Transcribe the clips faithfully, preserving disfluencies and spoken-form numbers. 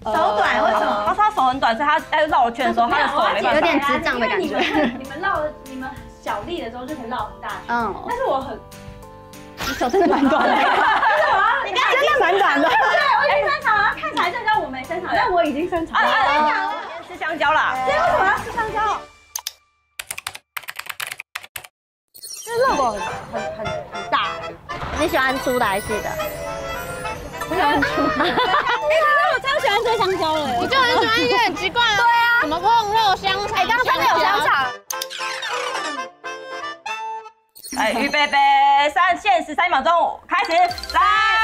手短为什么？ 他说他手很短，所以他在绕圈的时候，他的手没办法。 有点智障的感觉。 你们绕你们小力的时候就可以绕很大圈， 嗯， 但是我很， 你手真的蛮短的。 你刚真的蛮短的。 对，我已经伸长了，看起来就像我没伸长，但我已经伸长了。 先吃香蕉啦。 今天为什么要吃香蕉？ 这热狗很很很大。你喜欢粗的还是细的？我喜欢粗。哎， 我超喜欢吃香蕉的。 我就很喜欢一个很奇怪啊。对啊。什么控肉香肠？哎，刚刚真的有香肠。 哎，预备备，三，限时三秒钟，开始，三、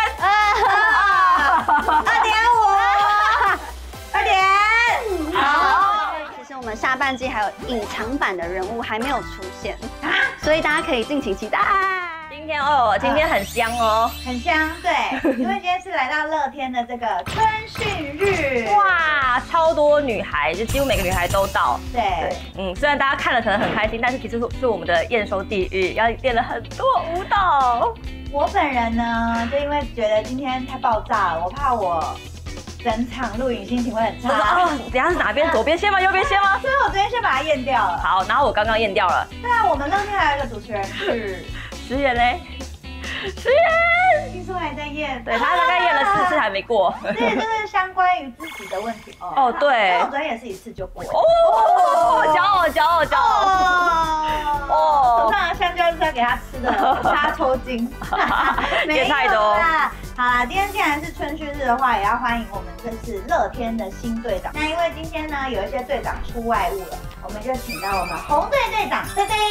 二、二点五，二点，好。 其实我们下半季还有隐藏版的人物还没有出现，所以大家可以敬请期待。 今天哦，今天很香哦， 很香，对，因为今天是来到乐天的这个春训日， 哇，超多女孩，就几乎每个女孩都到。 对， 嗯，虽然大家看了可能很开心，但是其实是是我们的验收地狱，要练了很多舞蹈。 我本人呢，就因为觉得今天太爆炸了，我怕我整场录影心情会很差。 哦，等下是哪边？左边先吗？右边先吗？ 所以我昨天先把它验掉了。 好，然后我刚刚验掉了。 对啊，我们乐天还有一个主持人是。 石原嘞，石原， 听说还在验， 对他大概验了四次还没过。 这个就是相关于自己的问题哦。 哦，对， 我昨天也是一次就过。 哦，骄傲，骄傲，骄傲。 哦，手上的香蕉就是要给他吃的，杀抽筋。 也太多。 好啦，今天既然是春训日的话，也要欢迎我们这次乐天的新队长。那因为今天呢，有一些队长出外务了，我们就请到我们红队队长菲菲。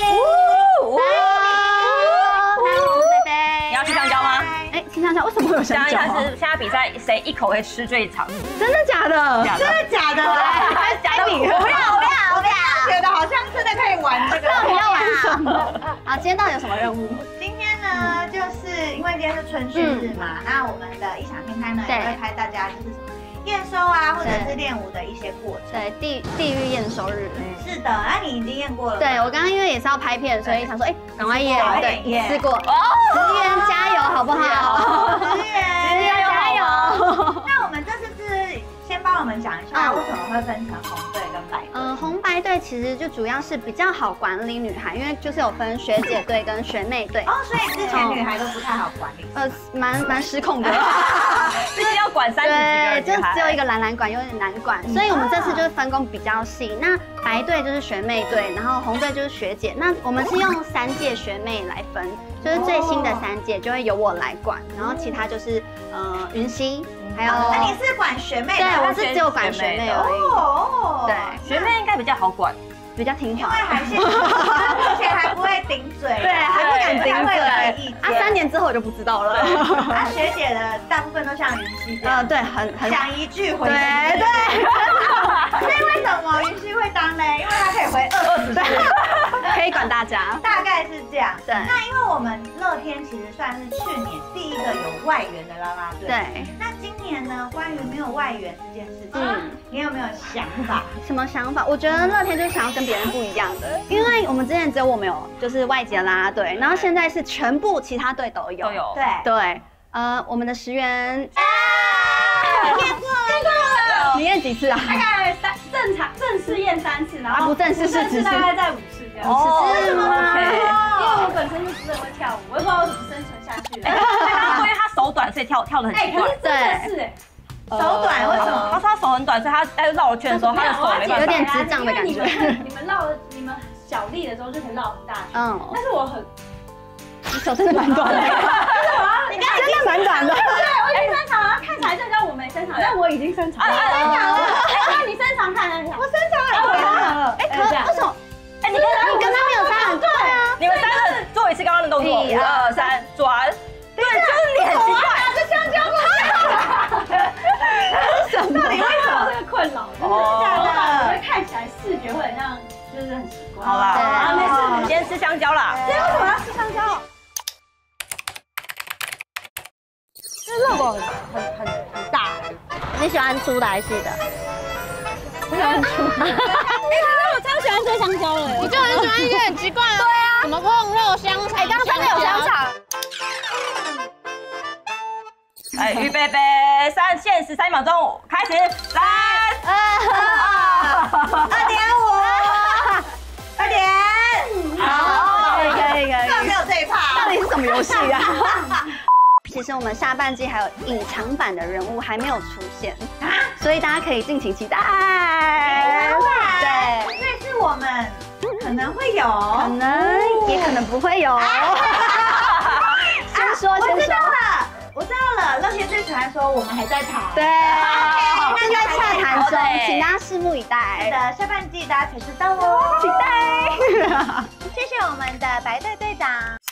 贝贝， 你要吃香蕉吗？ 哎，吃香蕉为什么会有香蕉？ 现在是现在比赛谁一口会吃最长？ 真的假的？ 真的假的？ 假比， 我不要，我不要，我不要，觉得好像真的可以玩这个。 到底要玩什么？好，今天到底有什么任务？ 今天呢，就是因为今天是春训日嘛，那我们的异想天开呢也会拍大家就是什么验收啊，或者是练舞的一些过程。 对，地地狱验收日。 是的，那你已经验过了。 对，我刚刚因为也是要拍片，所以想说，哎，赶快验。 对， 一次过。哦，石原加油，好不好？ 石原， 石原加油。 那我们这次是先帮我们讲一下为什么会分成红队跟白队。 嗯，红白队其实就主要是比较好管理女孩，因为就是有分学姐队跟学妹队。 哦，所以之前女孩都不太好管理。 呃，蛮蛮失控的。 毕竟要管三十几个对，就只有一个蓝蓝管，有点难管，所以我们这次就是分工比较细。那白队就是学妹队，然后红队就是学姐。那我们是用三届学妹来分，就是最新的三届就会由我来管，然后其他就是呃云溪，还有。 那你是管学妹的？ 对，我是只有管学妹而已。哦，对， 学妹应该比较好管。 比较听话， 因为还是目前还不会顶嘴， 对，还不敢顶嘴。 啊， 三年之后我就不知道了。 啊，学姐的大部分都像云溪这样， 呃，对，很很讲一句回。 对对。 所以为什么云溪会当呢？因为她可以回二十次， 可以管大家。 大概是这样。 对。 那因为我们乐天其实算是去年第一个有外援的啦啦队。 对。 那今年呢，关于没有外援这件事情，嗯，你有没有想法？ 什么想法？我觉得乐天就是想要跟别人不一样的，因为我们之前只有我们有就是外籍啦啦队，然后现在是全部其他队都有。 都有。 对对，呃，我们的石原， 验过了，验过了。 你验几次啊？ 大概三正常正式验三次，然后不正式是几次？ 大概在五次这样。 五次吗？ 因为我本身就不是很会跳舞，我也不知道我怎么生存下去的。 因为他手短，所以跳跳的很奇怪。 对，是哎。 手短为什么？ 他说他手很短，所以他在绕圈的时候，他的手没办法。 有点智障的感觉。 你们绕你们小力的时候就可以绕很大圈， 嗯， 但是我很， 你手真的蛮短的。 你看真的蛮短的。 对，我已经伸长了，看起来就像我没伸长，但我已经伸长了。 你伸长了， 那你伸长看看， 我伸长了，我伸长了。 哎，可为什么？哎，你跟你跟他没有差很多啊。 你们三个做一次刚刚的动作，一二三，转。对，就是你很奇怪， 这香蕉吗？ 什么？ 到底为什么这个困扰？ 哦， 我觉得看起来视觉会很像，就是很奇怪。 好啦， 啊，没事， 今天吃香蕉啦。 今天为什么要吃香蕉？ 这热狗很很很大。你喜欢粗的还是细的？我喜欢粗的。 哎，我超喜欢吃香蕉的， 我就很喜欢一个很奇怪啊。对啊。什么控肉香肠？ 哎，刚刚真的有香肠。 哎，预备备，三，限时三秒钟，开始，来。 以啊。其实我们下半季还有隐藏版的人物还没有出现，所以大家可以敬请期待。对， 所以是我们可能会有， 可能也可能不会有。先说，先说。 我知道了，乐天最喜欢说我们还在谈， 对，正在洽谈中，请大家拭目以待。 是的，下半季大家才知道哦， 期待。 谢谢我们的白队队长。